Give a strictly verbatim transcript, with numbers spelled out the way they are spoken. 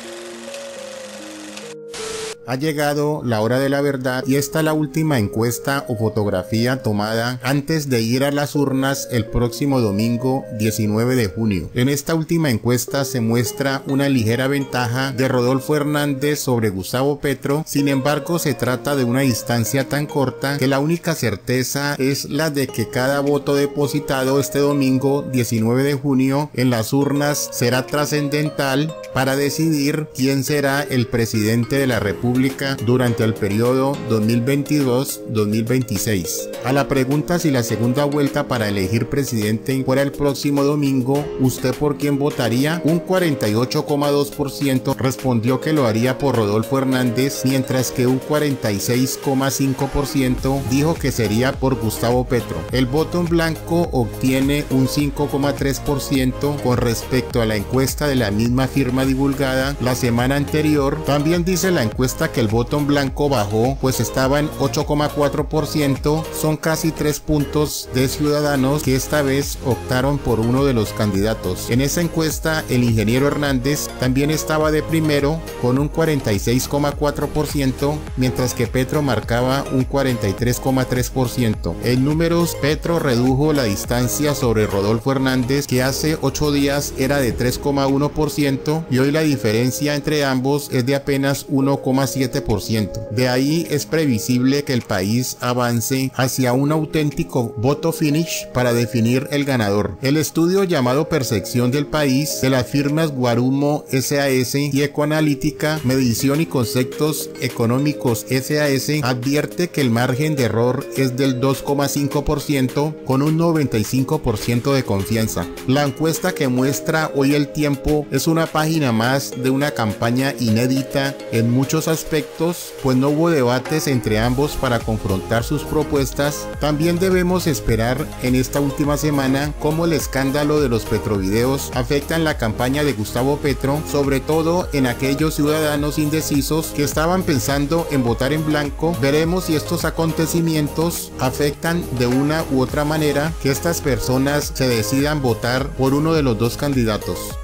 Ha llegado la hora de la verdad y esta es la última encuesta o fotografía tomada antes de ir a las urnas el próximo domingo diecinueve de junio. En esta última encuesta se muestra una ligera ventaja de Rodolfo Hernández sobre Gustavo Petro. Sin embargo, se trata de una distancia tan corta que la única certeza es la de que cada voto depositado este domingo diecinueve de junio en las urnas será trascendental para decidir quién será el presidente de la República durante el periodo dos mil veintidós a dos mil veintiséis. A la pregunta si la segunda vuelta para elegir presidente fuera el próximo domingo, ¿usted por quién votaría? Un cuarenta y ocho coma dos por ciento respondió que lo haría por Rodolfo Hernández, mientras que un cuarenta y seis coma cinco por ciento dijo que sería por Gustavo Petro. El voto en blanco obtiene un cinco coma tres por ciento con respecto a la encuesta de la misma firma divulgada la semana anterior. También dice la encuesta que el voto en blanco bajó, pues estaba en ocho coma cuatro por ciento. Son casi tres puntos de ciudadanos que esta vez optaron por uno de los candidatos. En esa encuesta el ingeniero Hernández también estaba de primero con un cuarenta y seis coma cuatro por ciento, mientras que Petro marcaba un cuarenta y tres coma tres por ciento. En números, Petro redujo la distancia sobre Rodolfo Hernández, que hace ocho días era de tres coma uno por ciento, y hoy la diferencia entre ambos es de apenas uno coma siete por ciento. De ahí es previsible que el país avance hacia un auténtico voto finish para definir el ganador. El estudio llamado Percepción del País de las firmas Guarumo S A S y Ecoanalítica, Medición y Conceptos Económicos S A S advierte que el margen de error es del dos coma cinco por ciento con un noventa y cinco por ciento de confianza. La encuesta que muestra hoy El Tiempo es una página más de una campaña inédita en muchos aspectos, pues no hubo debates entre ambos para confrontar sus propuestas. También debemos esperar en esta última semana cómo el escándalo de los petrovideos afectan la campaña de Gustavo Petro, sobre todo en aquellos ciudadanos indecisos que estaban pensando en votar en blanco. Veremos si estos acontecimientos afectan de una u otra manera que estas personas se decidan votar por uno de los dos candidatos.